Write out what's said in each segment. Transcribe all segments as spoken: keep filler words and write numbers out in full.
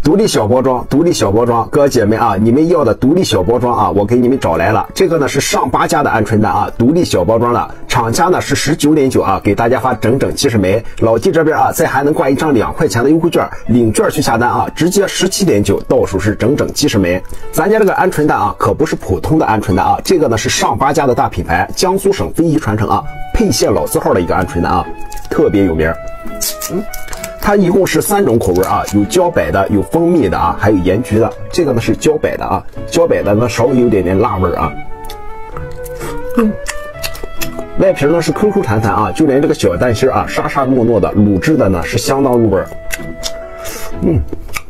独立小包装，独立小包装，哥姐妹啊，你们要的独立小包装啊，我给你们找来了。这个呢是上八家的鹌鹑蛋啊，独立小包装的，厂家呢是十九点九啊，给大家发整整七十枚。老弟这边啊，再还能挂一张两块钱的优惠券，领券去下单啊，直接十七点九，到手是整整七十枚。咱家这个鹌鹑蛋啊，可不是普通的鹌鹑蛋啊，这个呢是上八家的大品牌，江苏省非遗传承啊，沛县老字号的一个鹌鹑蛋啊，特别有名。嗯。它一共是三种口味啊，有茭白的，有蜂蜜的啊，还有盐焗的。这个呢是茭白的啊，茭白的呢稍微有点点辣味啊。嗯，外皮呢是 Q Q 弹弹啊，就连这个小蛋心啊，沙沙糯糯的，卤汁的呢是相当入味。嗯，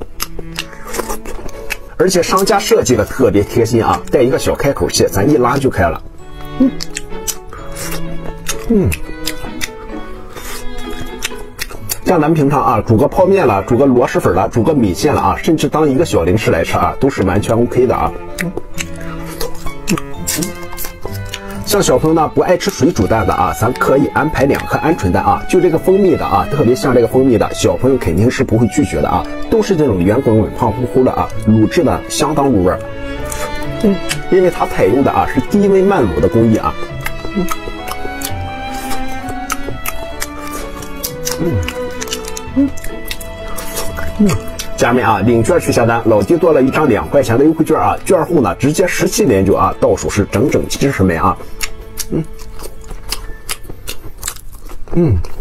而且商家设计的特别贴心啊，带一个小开口器，咱一拉就开了。嗯，嗯。像咱们平常啊，煮个泡面了，煮个螺蛳粉了，煮个米线了啊，甚至当一个小零食来吃啊，都是完全 OK 的啊。像小朋友呢不爱吃水煮蛋的啊，咱可以安排两颗鹌鹑蛋啊，就这个蜂蜜的啊，特别像这个蜂蜜的，小朋友肯定是不会拒绝的啊，都是这种圆滚滚、胖乎乎的啊，卤汁呢相当入味。嗯，因为它采用的啊是低温慢卤的工艺啊。嗯。嗯嗯嗯，家人啊，领券去下单，老弟做了一张两块钱的优惠券啊，券后呢直接十七点九啊，到手是整整七十枚啊。嗯嗯。